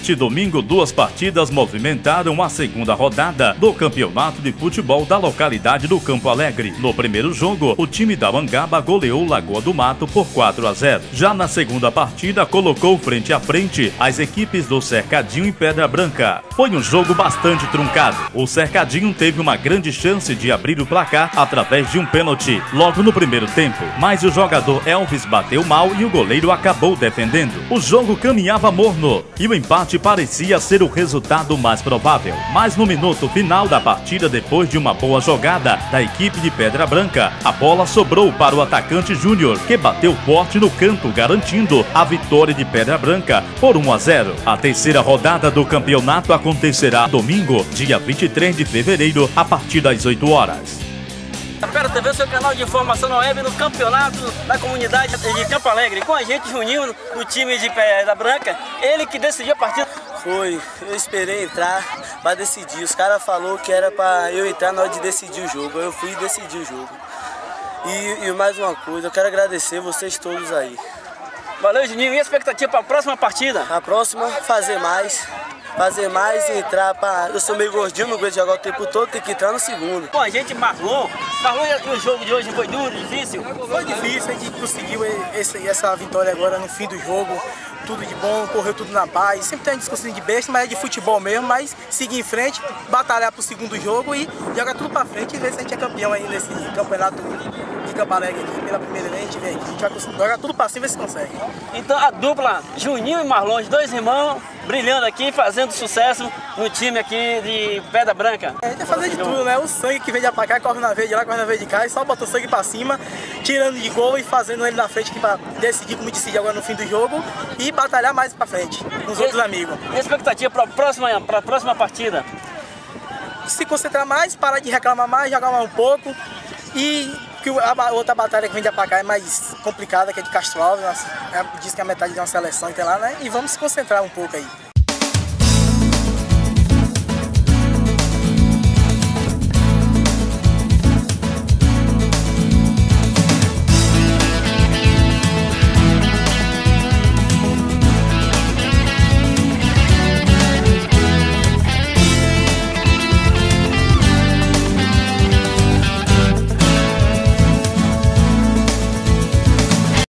Neste domingo, duas partidas movimentaram a segunda rodada do campeonato de futebol da localidade do Campo Alegre. No primeiro jogo, o time da Mangaba goleou Lagoa do Mato por 4-0. Já na segunda partida, colocou frente a frente as equipes do Cercadinho e Pedra Branca. Foi um jogo bastante truncado. O Cercadinho teve uma grande chance de abrir o placar através de um pênalti logo no primeiro tempo, mas o jogador Elvis bateu mal e o goleiro acabou defendendo. O jogo caminhava morno e o empate parecia ser o resultado mais provável. Mas no minuto final da partida, depois de uma boa jogada da equipe de Pedra Branca, a bola sobrou para o atacante Júnior, que bateu forte no canto, garantindo a vitória de Pedra Branca por 1-0. A terceira rodada do campeonato acontecerá domingo, dia 23 de fevereiro, a partir das 8 horas. Tapera TV, seu canal de informação na web no campeonato da comunidade de Campo Alegre. Com a gente, Juninho, no time de Pedra Branca, ele que decidiu a partida. Foi, eu esperei entrar para decidir. Os caras falaram que era para eu entrar na hora de decidir o jogo. Eu fui decidir o jogo. E mais uma coisa, eu quero agradecer vocês todos aí. Valeu, Juninho. E a expectativa para a próxima partida? A próxima, fazer mais e entrar para... Eu sou meio gordinho, não aguento jogar o tempo todo, tem que entrar no segundo. Bom, a gente Marlon, o jogo de hoje foi duro, difícil? Foi difícil, a gente conseguiu essa vitória agora no fim do jogo. Tudo de bom, correu tudo na paz. Sempre tem uma discussão de besta, mas é de futebol mesmo. Mas seguir em frente, batalhar pro segundo jogo e jogar tudo pra frente e ver se a gente é campeão aí nesse campeonato de Campo Alegre aqui. Pela primeira vez, a gente vem aqui, a gente vai jogar tudo pra cima e ver se consegue. Então a dupla Juninho e Marlon, os dois irmãos, brilhando aqui, fazendo sucesso no time aqui de Pedra Branca. A gente vai fazer de tudo, né? O sangue que vem de pra cá, corre na vez de lá, corre na vez de cá, e só botar o sangue pra cima, tirando de gol e fazendo ele na frente aqui pra decidir como decidir agora no fim do jogo e batalhar mais pra frente, com os outros amigos. E a expectativa para a próxima partida? Se concentrar mais, parar de reclamar mais, jogar mais um pouco. E que a outra batalha que vem de pra cá é mais complicada, que é de Castro Alves, diz que é a metade de uma seleção e tem lá, né? E vamos se concentrar um pouco aí.